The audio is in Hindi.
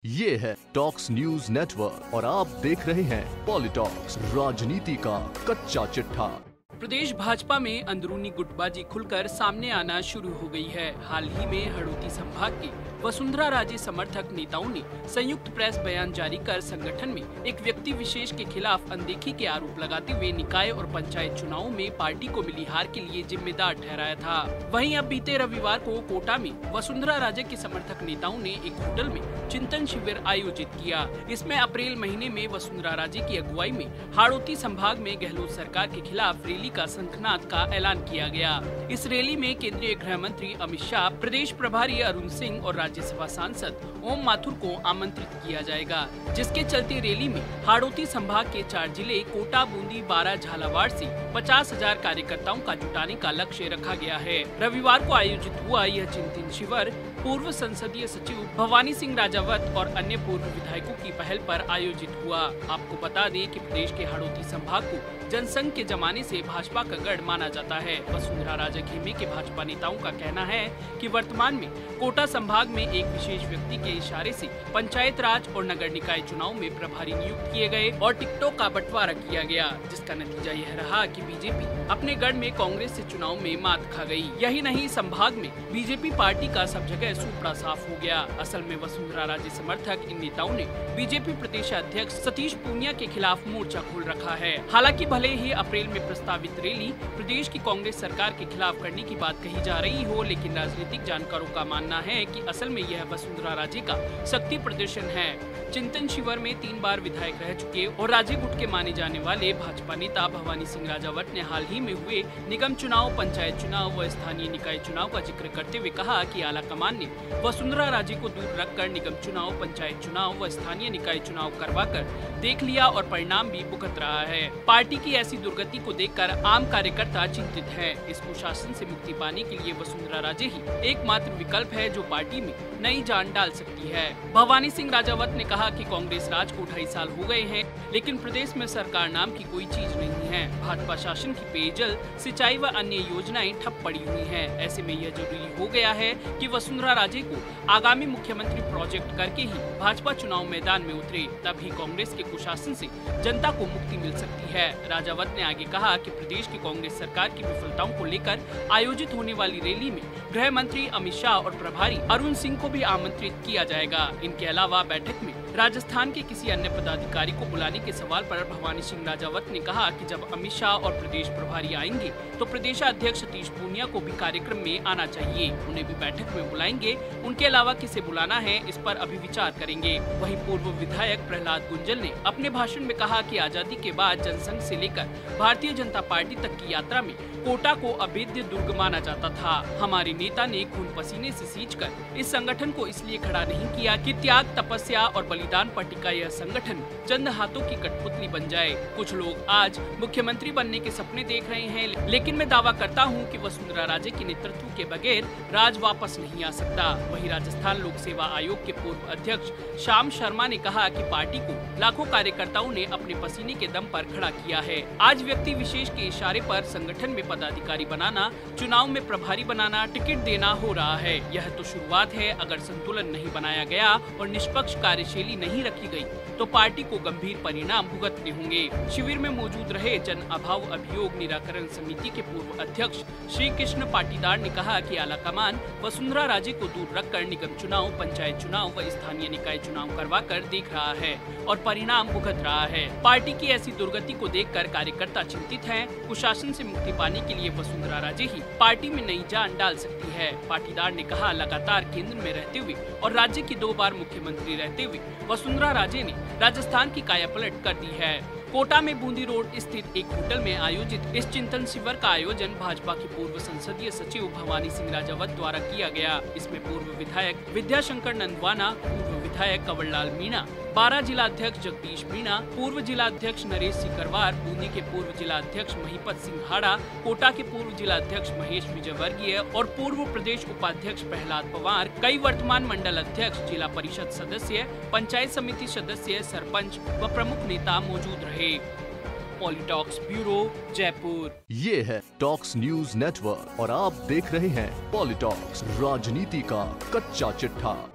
ये है टॉक्स न्यूज नेटवर्क और आप देख रहे हैं पॉलिटॉक्स, राजनीति का कच्चा चिट्ठा। प्रदेश भाजपा में अंदरूनी गुटबाजी खुलकर सामने आना शुरू हो गई है। हाल ही में हड़ौती संभाग के वसुंधरा राजे समर्थक नेताओं ने संयुक्त प्रेस बयान जारी कर संगठन में एक व्यक्ति विशेष के खिलाफ अनदेखी के आरोप लगाते हुए निकाय और पंचायत चुनावों में पार्टी को मिली हार के लिए जिम्मेदार ठहराया था। वहीं अब बीते रविवार को कोटा में वसुंधरा राजे के समर्थक नेताओं ने एक होटल में चिंतन शिविर आयोजित किया। इसमें अप्रैल महीने में वसुंधरा राजे की अगुवाई में हाड़ौती संभाग में गहलोत सरकार के खिलाफ रैली का शंखनाद का ऐलान किया गया। इस रैली में केंद्रीय गृह मंत्री अमित शाह, प्रदेश प्रभारी अरुण सिंह और राज्यसभा सांसद ओम माथुर को आमंत्रित किया जाएगा, जिसके चलते रैली में हाड़ौती संभाग के 4 जिले कोटा, बूंदी, बारां, झालावाड़ से 50,000 कार्यकर्ताओं का जुटाने का लक्ष्य रखा गया है। रविवार को आयोजित हुआ यह चिंतन शिविर पूर्व संसदीय सचिव भवानी सिंह राजावत और अन्य पूर्व विधायकों की पहल पर आयोजित हुआ। आपको बता दें कि प्रदेश के हाड़ौती संभाग को जनसंघ के जमाने से भाजपा का गढ़ माना जाता है। वसुंधरा राजे खेमे के भाजपा नेताओं का कहना है कि वर्तमान में कोटा संभाग में एक विशेष व्यक्ति के इशारे से पंचायत राज और नगर निकाय चुनाव में प्रभारी नियुक्त किए गए और टिकटों का बंटवारा किया गया, जिसका नतीजा यह रहा कि बीजेपी अपने गढ़ में कांग्रेस से चुनाव में मात खा गई। यही नहीं, संभाग में बीजेपी पार्टी का सब जगह सूपड़ा साफ हो गया। असल में वसुंधरा राजे समर्थक इन नेताओं ने बीजेपी प्रदेश अध्यक्ष सतीश पूनिया के खिलाफ मोर्चा खोल रखा है। हालांकि भले ही अप्रैल में प्रस्तावित रैली प्रदेश की कांग्रेस सरकार के खिलाफ करने की बात कही जा रही हो, लेकिन राजनीतिक जानकारों का मानना है कि असल में यह वसुंधरा राजे का शक्ति प्रदर्शन है। चिंतन शिविर में 3 बार विधायक रह चुके और राजे गुट के माने जाने वाले भाजपा नेता भवानी सिंह राजावत ने हाल ही में हुए निगम चुनाव, पंचायत चुनाव व स्थानीय निकाय चुनाव का जिक्र करते हुए कहा कि आला कमान ने वसुंधरा राजे को दूर रखकर निगम चुनाव, पंचायत चुनाव व स्थानीय निकाय चुनाव करवाकर देख लिया और परिणाम भी भुगत रहा है। पार्टी की ऐसी दुर्गति को देखकर आम कार्यकर्ता चिंतित हैं। इस कुशासन से मुक्ति पाने के लिए वसुंधरा राजे ही एकमात्र विकल्प है जो पार्टी में नई जान डाल सकती है। भवानी सिंह राजावत ने कहा कि कांग्रेस राज को 2.5 साल हो गए हैं, लेकिन प्रदेश में सरकार नाम की कोई चीज नहीं है। भाजपा शासन की पेयजल, सिंचाई व अन्य योजनाएं ठप पड़ी हुई हैं। ऐसे में यह जरूरी हो गया है कि वसुंधरा राजे को आगामी मुख्यमंत्री प्रोजेक्ट करके ही भाजपा चुनाव मैदान में उतरे, तभी कांग्रेस के कुशासन से जनता को मुक्ति मिल सकती है। राजावत ने आगे कहा कि प्रदेश की कांग्रेस सरकार की विफलताओं को लेकर आयोजित होने वाली रैली में गृह मंत्री अमित शाह और प्रभारी अरुण सिंह को भी आमंत्रित किया जाएगा। इनके अलावा बैठक में राजस्थान के किसी अन्य पदाधिकारी को बुलाने के सवाल पर भवानी सिंह राजावत ने कहा कि जब अमित शाह और प्रदेश प्रभारी आएंगे तो प्रदेश अध्यक्ष सतीश पूनिया को भी कार्यक्रम में आना चाहिए, उन्हें भी बैठक में बुलाएंगे। उनके अलावा किसे बुलाना है इस पर अभी विचार करेंगे। वहीं पूर्व विधायक प्रहलाद गुंजल ने अपने भाषण में कहा कि आजादी के बाद जनसंघ से लेकर भारतीय जनता पार्टी तक की यात्रा में कोटा को अभेद्य दुर्ग माना जाता था। हमारे नेता ने खून पसीने से सींचकर इस संगठन को इसलिए खड़ा नहीं किया कि त्याग, तपस्या और बलिदान पर टिका यह संगठन चंद हाथों की कठपुतली बन जाए। कुछ लोग आज मुख्यमंत्री बनने के सपने देख रहे हैं, लेकिन मैं दावा करता हूं कि वसुंधरा राजे के नेतृत्व के बगैर राज वापस नहीं आ सकता। वहीं राजस्थान लोक सेवा आयोग के पूर्व अध्यक्ष श्याम शर्मा ने कहा कि पार्टी को लाखों कार्यकर्ताओं ने अपने पसीने के दम पर खड़ा किया है। आज व्यक्ति विशेष के इशारे पर संगठन में पदाधिकारी बनाना, चुनाव में प्रभारी बनाना, टिकट देना हो रहा है। यह तो शुरुआत है। अगर संतुलन नहीं बनाया गया और निष्पक्ष कार्यशैली नहीं रखी गई तो पार्टी को गंभीर परिणाम भुगतने होंगे। शिविर में मौजूद रहे जन अभाव अभियोग निराकरण समिति के पूर्व अध्यक्ष श्री कृष्ण पाटीदार ने कहा कि आला कमान वसुंधरा राजे को दूर रखकर निगम चुनाव, पंचायत चुनाव व स्थानीय निकाय चुनाव करवाकर देख रहा है और परिणाम भुगत रहा है। पार्टी की ऐसी दुर्गति को देखकर कार्यकर्ता चिंतित हैं। कुशासन से मुक्ति पाने के लिए वसुंधरा राजे ही पार्टी में नई जान डाल सकती है। पाटीदार ने कहा, लगातार केंद्र में रहते हुए और राज्य की 2 बार मुख्यमंत्री रहते हुए वसुंधरा राजे ने राजस्थान की कायापलट कर दी है। कोटा में बूंदी रोड स्थित एक होटल में आयोजित इस चिंतन शिविर का आयोजन भाजपा के पूर्व संसदीय सचिव भवानी सिंह राजावत द्वारा किया गया। इसमें पूर्व विधायक विद्याशंकर नंदवाना, पूर्व विधायक कंवरलाल मीणा, बारां जिला अध्यक्ष जगदीश मीणा, पूर्व जिला अध्यक्ष नरेश सिकरवार, बूंदी के पूर्व जिला अध्यक्ष महिपत सिंघाड़ा, कोटा के पूर्व जिला अध्यक्ष महेश विजयवर्गीय और पूर्व प्रदेश उपाध्यक्ष प्रहलाद पवार, कई वर्तमान मंडल अध्यक्ष, जिला परिषद सदस्य, पंचायत समिति सदस्य, सरपंच व प्रमुख नेता मौजूद रहे। पॉलिटॉक्स ब्यूरो, जयपुर। ये है टॉक्स न्यूज नेटवर्क और आप देख रहे हैं पॉलिटॉक्स, राजनीति का कच्चा चिट्ठा।